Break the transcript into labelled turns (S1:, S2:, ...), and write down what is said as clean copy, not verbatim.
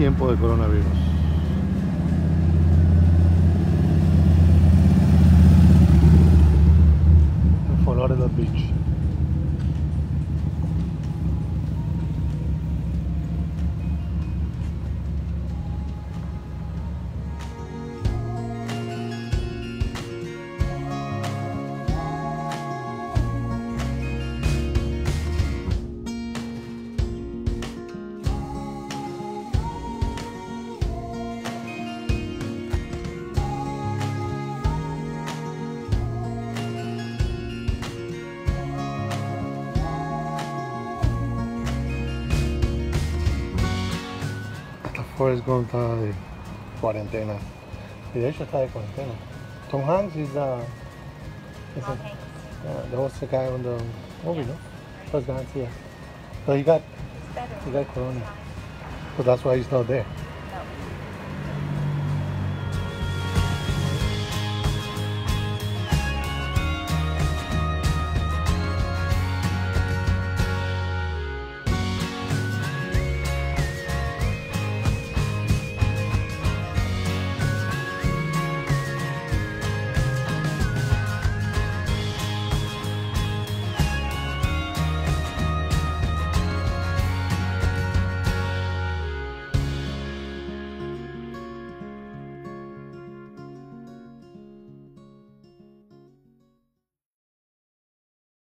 S1: tiempo de coronavirus. En Florida Beach. Forrest Gump está de cuarentena. Y de hecho está de cuarentena. Tom Hanks is the was the guy on the movie, no? First Hanks, yeah. So he got corona. So that's why he's not there.